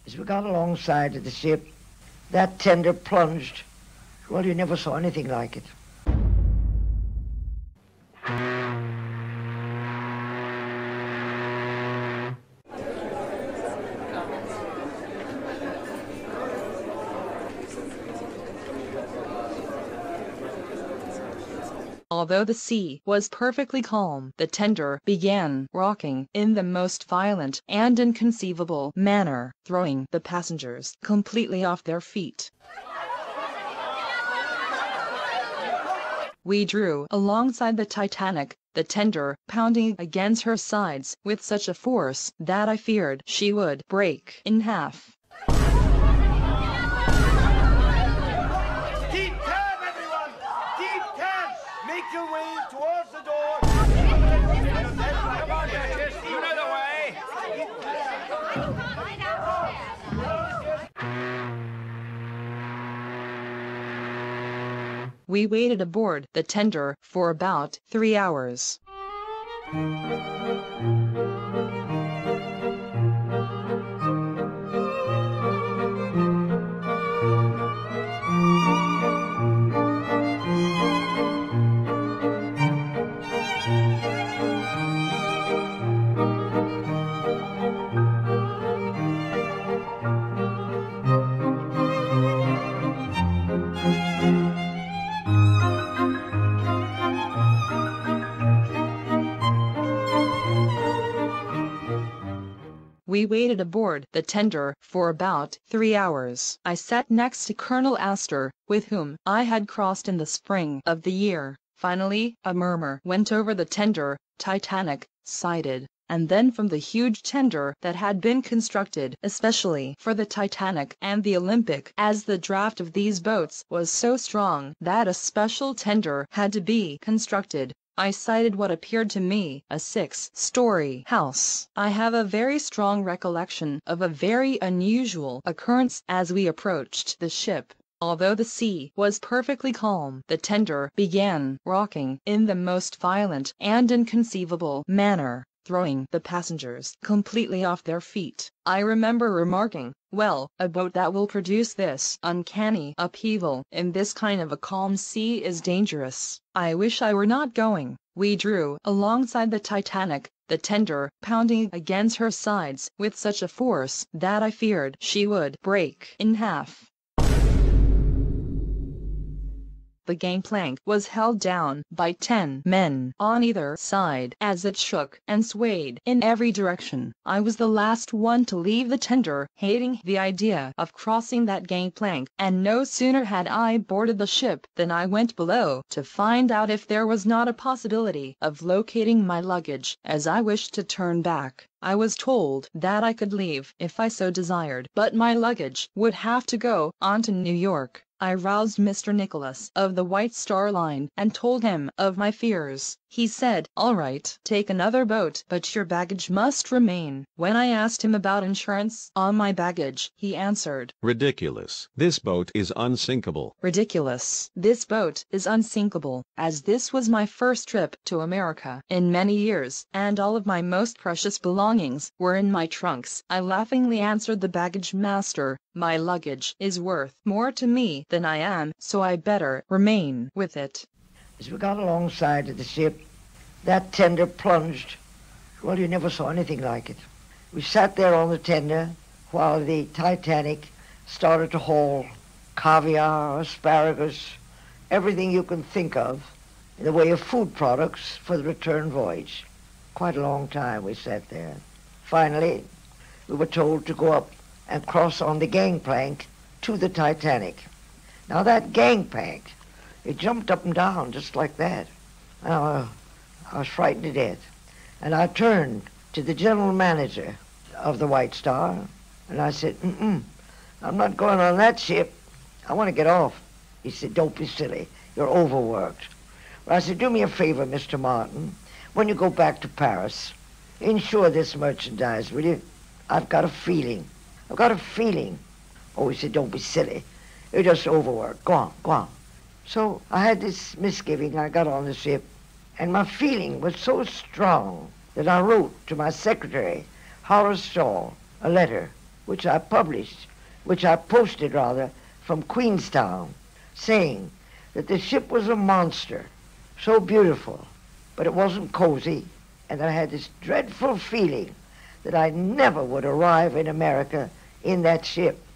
As we got alongside of the ship, that tender plunged. Well, you never saw anything like it. Although the sea was perfectly calm, the tender began rocking in the most violent and inconceivable manner, throwing the passengers completely off their feet. We drew alongside the Titanic, the tender pounding against her sides with such a force that I feared she would break in half. Make your way towards the door. Come on, Duchess, you know the way. We waited aboard the tender for about 3 hours. We waited aboard the tender for about 3 hours. I sat next to Colonel Astor, with whom I had crossed in the spring of the year. Finally, a murmur went over the tender. Titanic sighted. And then from the huge tender that had been constructed especially for the Titanic and the Olympic, as the draft of these boats was so strong that a special tender had to be constructed, I sighted what appeared to me a 6-story house. I have a very strong recollection of a very unusual occurrence as we approached the ship. Although the sea was perfectly calm, the tender began rocking in the most violent and inconceivable manner, throwing the passengers completely off their feet. I remember remarking, "Well, a boat that will produce this uncanny upheaval in this kind of a calm sea is dangerous. I wish I were not going." We drew alongside the Titanic, the tender pounding against her sides with such a force that I feared she would break in half. The gangplank was held down by 10 men on either side as it shook and swayed in every direction. I was the last one to leave the tender, hating the idea of crossing that gangplank, and no sooner had I boarded the ship than I went below to find out if there was not a possibility of locating my luggage, as I wished to turn back. I was told that I could leave if I so desired, but my luggage would have to go on to New York. I roused Mr. Nicholas of the White Star Line and told him of my fears. He said, "All right, take another boat, but your baggage must remain." When I asked him about insurance on my baggage, he answered, "Ridiculous. This boat is unsinkable." Ridiculous. This boat is unsinkable. As this was my first trip to America in many years, and all of my most precious belongings were in my trunks, I laughingly answered the baggage master, "My luggage is worth more to me than I am, so I better remain with it." As we got alongside of the ship, that tender plunged. Well, you never saw anything like it. We sat there on the tender while the Titanic started to haul caviar, asparagus, everything you can think of in the way of food products for the return voyage. Quite a long time we sat there. Finally, we were told to go up and cross on the gangplank to the Titanic. Now that gangplank, it jumped up and down just like that. I was frightened to death. And I turned to the general manager of the White Star, and I said, I'm not going on that ship. I want to get off. He said, "Don't be silly. You're overworked." Well, I said, "Do me a favor, Mr. Martin. When you go back to Paris, insure this merchandise, will you? I've got a feeling. I've got a feeling." Oh, he said, "Don't be silly. You're just overworked. Go on, go on." So I had this misgiving. I got on the ship, and my feeling was so strong that I wrote to my secretary, Horace Shaw, a letter which I posted rather, from Queenstown, saying that the ship was a monster, so beautiful, but it wasn't cozy, and I had this dreadful feeling that I never would arrive in America in that ship.